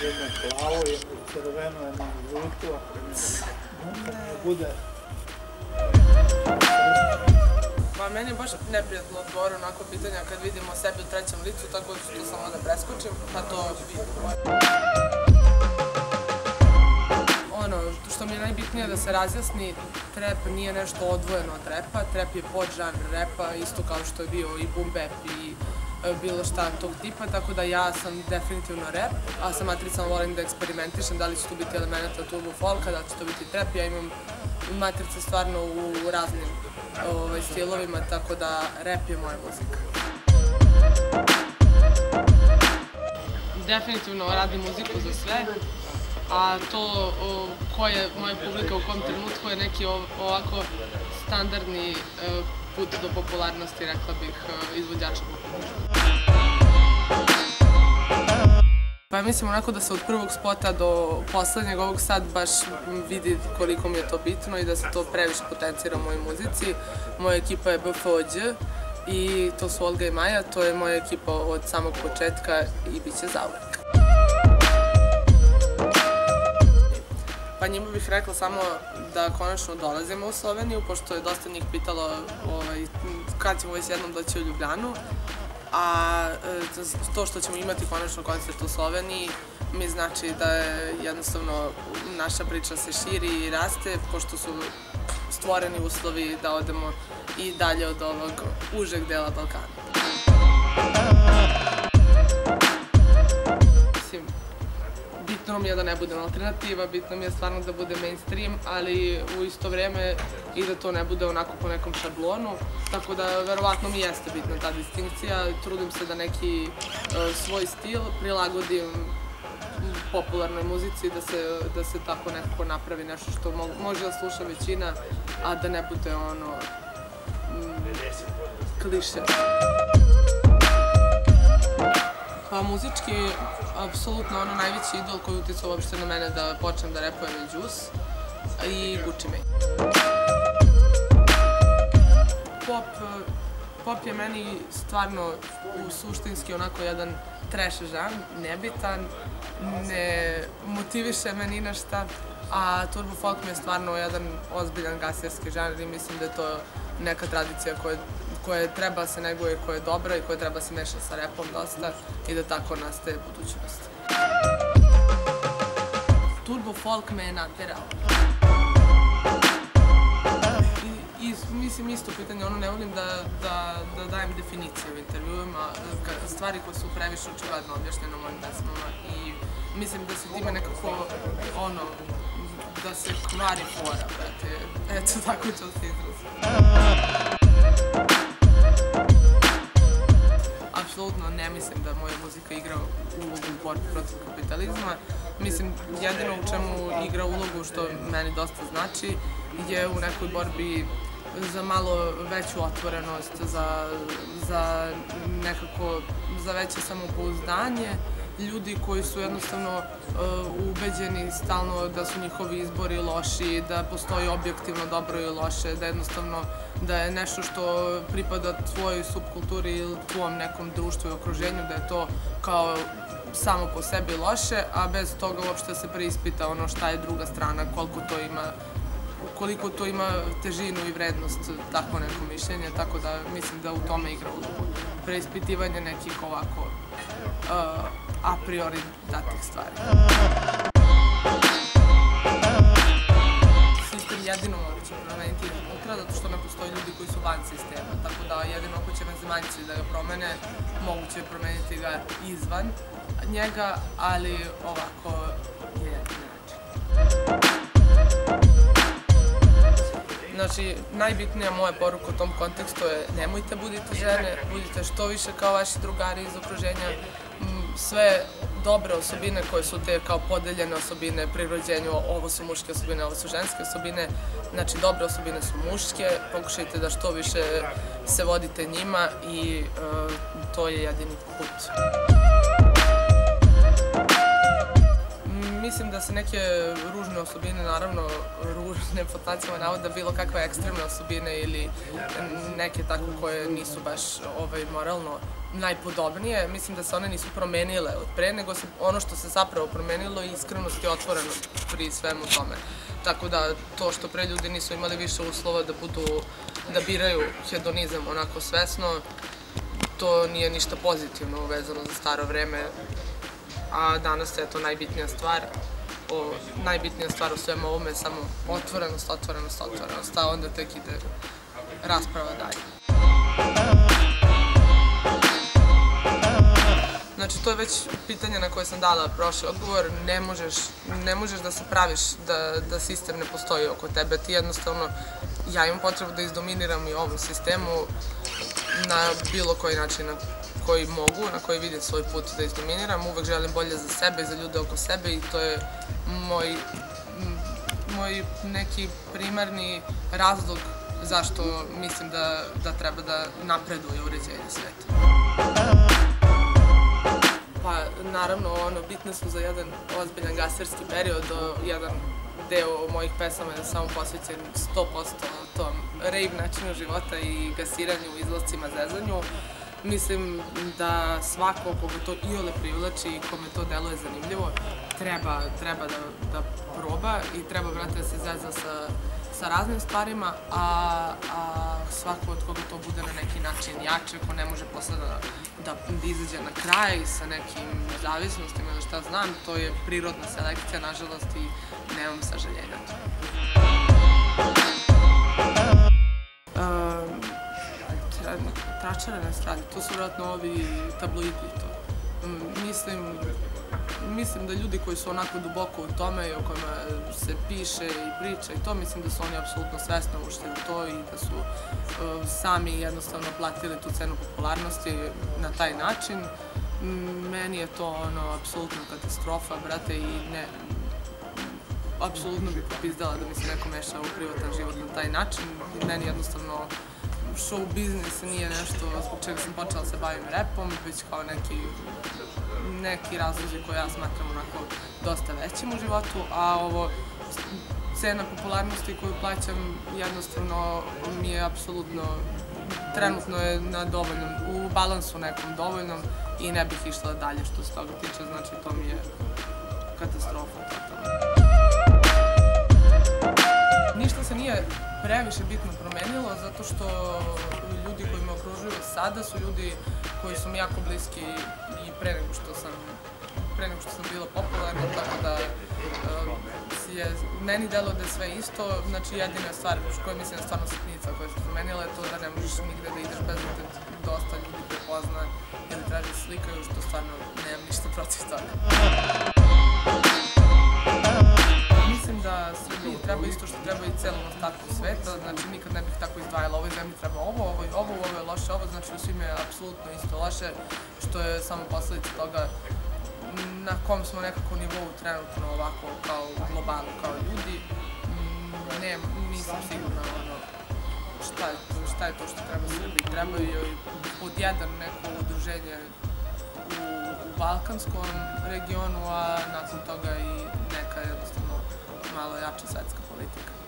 jedno plavo, jedno crveno, jedno žuto, ne bude. Pa meni je baš neprijatno odgovorio onako pitanja kad vidimo sebi u trećem licu, tako da ću to samo da preskočim, pa to vidimo. Ono što mi je najbitnije da se razjasni, trap nije nešto odvojeno od repa, trap je podžanr repa, isto kao što je bio i boom bap i bilo šta tog tipa, tako da ja sam definitivno rap, a sa Matricom volim da eksperimentišem, da li će tu biti elementa turbo folka, da li će to biti trap, ja imam Matrice stvarno u raznim stilovima, tako da rap je moja muzika. Definitivno radim muziku za sve, a to ko je moja publika u kom trenutku je neki ovako standardni put do popularnosti, rekla bih, izvođača popularnosti. Pa mislim onako da se od prvog spota do poslednjeg ovog sad baš vidi koliko mi je to bitno i da se to previše potencira u mojoj muzici. Moja ekipa je BFOđ i to su Olga i Maja, to je moja ekipa od samog početka i bit će zauvek. Pa njima bih rekla samo da konačno dolazimo u Sloveniju, pošto je dosta njih pitalo kad ćemo već jednom doći u Ljubljanu. A to što ćemo imati konačno koncert u Sloveniji mi znači da je jednostavno naša priča se širi i raste, pošto su stvoreni uslovi da odemo i dalje od ovog užeg dela Balkana. Bitno mi je da ne budem alternativa, bitno mi je stvarno da bude mainstream, ali u isto vreme i da to ne bude onako po nekom šablonu, tako da verovatno mi jeste bitna ta distinkcija. Trudim se da neki svoj stil prilagodim popularnoj muzici, da se tako nekako napravi nešto što može da sluša većina, a da ne bude ono kliše. Pa muzički, apsolutno ono najveći idol koji je uticao uopšte na mene da počnem da repujem je Juice i Gucci Mane. Pop je meni stvarno suštinski onako jedan trash žanr, nebitan, ne motiviše me ni na šta, a turbo folk mi je stvarno jedan ozbiljan gasirski žanr i mislim da je to neka tradicija koja treba se neguje, koja je dobra i koja treba se meša sa repom dosta i da tako nastaje budućnost. Turbo folk me je naterao. I mislim isto pitanje, ono ne volim da dajem definicije u intervjuima, stvari koje su previše očigledno objašnjene u mojim pesmama i mislim da se time nekako ono, da se kvari fora, brate, eto tako ću se izraziti. Apsolutno ne mislim da moja muzika igra ulogu u borbi protiv kapitalizma. Mislim, jedino u čemu igra ulogu, što meni dosta znači, je u nekoj borbi za malo veću otvorenost, za veće samopouzdanje, ljudi koji su jednostavno ubeđeni stalno da su njihovi izbori loši, da postoji objektivno dobro i loše, da jednostavno da je nešto što pripada tvojoj subkulturi ili tvom nekom društvu i okruženju, da je to kao samo po sebi loše, a bez toga uopšte se preispita ono šta je druga strana, koliko to ima težinu i vrednost tako neko mišljenje, tako da mislim da u tome igra ulogu. Preispitivanje nekih ovako a priori datih stvari. Sistem jedino moguće promeniti unutra, zato što ne postoji ljudi koji su van sistema, tako da jedino ako će vanzemaljci da ga promene, moguće je promeniti ga izvan njega, ali ovako je jedini način. Znači, najbitnija moja poruka u tom kontekstu je nemojte budite žene, budite što više kao vaši drugari iz okruženja. Sve dobre osobine koje su te kao podeljene osobine pri rođenju, ovo su muške osobine, ovo su ženske osobine, znači dobre osobine su muške, pokušajte da što više se vodite njima i to je jedini put. Mislim da se neke ružne osobine, naravno ružne pod znacima navoda, bilo kakve ekstremne osobine ili neke tako koje nisu baš moralno najpodobnije. Mislim da se one nisu promenile od pre, nego ono što se zapravo promenilo je iskrenost i otvorenost pri svemu tome. Tako da to što pre ljudi nisu imali više uslova da biraju hedonizam onako svesno, to nije ništa pozitivno vezano za staro vreme, a danas je to najbitnija stvar. Najbitnija stvar u svemu ovome je samo otvorenost, a onda tek ide rasprava dalje. Znači, to je već pitanje na koje sam dala prošli odgovor. Ne možeš da se praviš da sistem ne postoji oko tebe. Ti jednostavno, ja imam potrebu da izdominiram i ovom sistemu na bilo koji način na koji mogu, na koji vidim svoj put da izdominiram. Uvek želim bolje za sebe i za ljude oko sebe i to je moj neki primarni razlog zašto mislim da treba da napreduje uređenje sveta. Pa, naravno, bitne su za jedan ozbiljan gaserski period, jedan deo mojih pesama je samo posvećen 100% tom rave načinu života i gasiranju, izlascima, zezanju. Mislim da svako koga to iole privlači i kome to deluje zanimljivo, treba da proba i treba, brate, da se zeza sa raznim stvarima, a svako od koga to bude na neki način jače, ko ne može posle da izađe na kraj sa nekim zavisnostima ili šta znam, to je prirodna selekcija, nažalost, i nemam sažaljenja. Tračare na stradi, to su vjerojatno ovi tabloidi i to. Mislim da ljudi koji su onako duboko u tome i o kojima se piše i priča i to, mislim da su oni apsolutno svesno ušli u to i da su sami jednostavno platili tu cenu popularnosti na taj način. Meni je to apsolutno katastrofa, brate, i ne, apsolutno bih popizdala da mi se neko meša u privatan život na taj način. Meni jednostavno show biznis nije nešto zbog čega sam počela da se bavim repom, već kao neki razlozi koje ja smatram onako dosta većim u životu, a ovo cena popularnosti koju plaćam jednostavno mi je apsolutno, trenutno je na dovoljnom, u balansu nekom dovoljnom i ne bih išla dalje što se toga tiče, znači to mi je katastrofa totalno. Ništa se nije previše bitno promenilo, zato što ljudi koji me okružuju sada su ljudi koji su mi jako bliski i pre nego što sam bila popularna, tako da meni delo da je sve isto. Znači, jedina stvar koja mislim je stvarno sitnica koja se promenila je to da ne možeš nigde da ideš bez da te dosta ljudi prepozna ili traži slikaju, što stvarno nemam ništa protiv toga. Mislim da Srbiji treba isto što treba i celom ostatku sveta, znači nikad ne bih tako izdvajala, ovoj zemlji treba ovo je loše, ovo, znači u svim je apsolutno isto loše, što je samo posledica toga na kom smo nekako nivou trenutno ovako kao u globalu, kao ljudi. Nisam sigurna šta je to što treba Srbiji. Treba joj pod jedan neko udruženje u balkanskom regionu, a nakon toga i neka jednostavno malo jača svetska politika.